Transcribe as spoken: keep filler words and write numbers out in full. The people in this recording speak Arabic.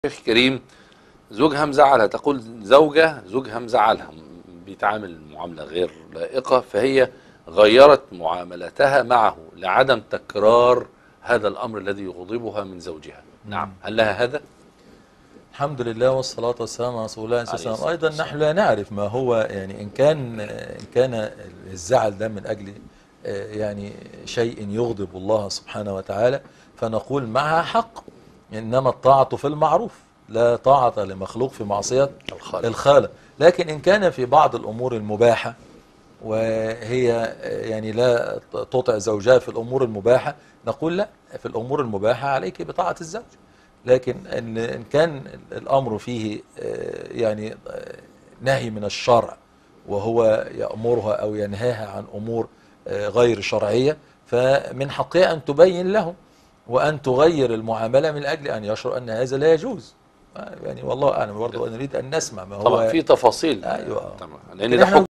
شيخ كريم، زوجها مزعلها، تقول زوجة زوجها مزعلها، بيتعامل معاملة غير لائقة، فهي غيرت معاملتها معه لعدم تكرار هذا الأمر الذي يغضبها من زوجها. نعم، هل لها هذا؟ الحمد لله والصلاة والسلام على رسول الله صلى الله عليه وسلم. أيضا نحن لا نعرف ما هو يعني إن كان إن كان الزعل ده من أجل يعني شيء يغضب الله سبحانه وتعالى فنقول معها حق، إنما الطاعة في المعروف، لا طاعة لمخلوق في معصية الخالق. الخالق. لكن إن كان في بعض الأمور المباحة وهي يعني لا تطع زوجها في الأمور المباحة نقول لا، في الأمور المباحة عليك بطاعة الزوج. لكن إن كان الأمر فيه يعني نهي من الشرع وهو يأمرها أو ينهاها عن أمور غير شرعية فمن حقها أن تبين له وأن تغير المعاملة من أجل أن يشعر أن هذا لا يجوز. يعني والله أعلم، برضه نريد أن نسمع ما هو طبعا في تفاصيل. أيوة. طبعا لأن ده حكم